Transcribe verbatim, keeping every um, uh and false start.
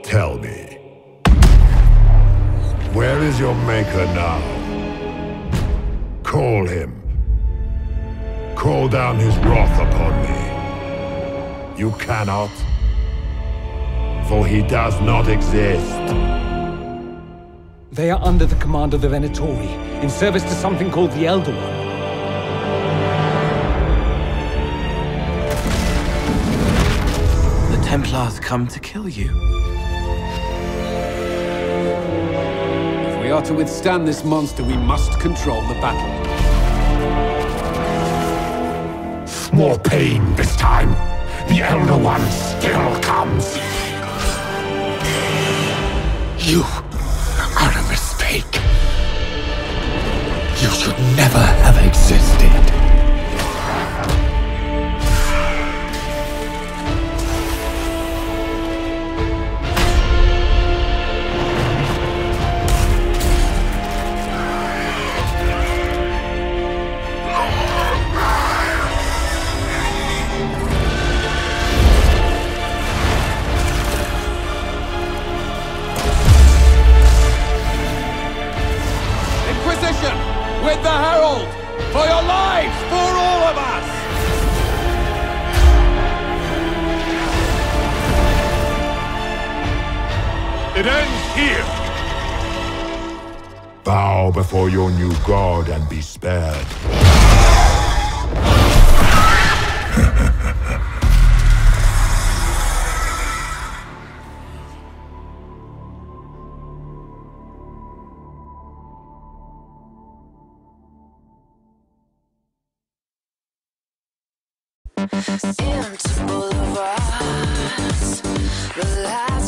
Tell me, where is your maker now? Call him. Call down his wrath upon me. You cannot, for he does not exist. They are under the command of the Venatori, in service to something called the Elder One. The Templars come to kill you. If we are to withstand this monster, we must control the battle. More pain this time. The Elder One still comes. You are a mistake. You should never have existed. With the Herald! For your lives! For all of us! It ends here! Bow before your new god and be spared. Empty boulevards, the light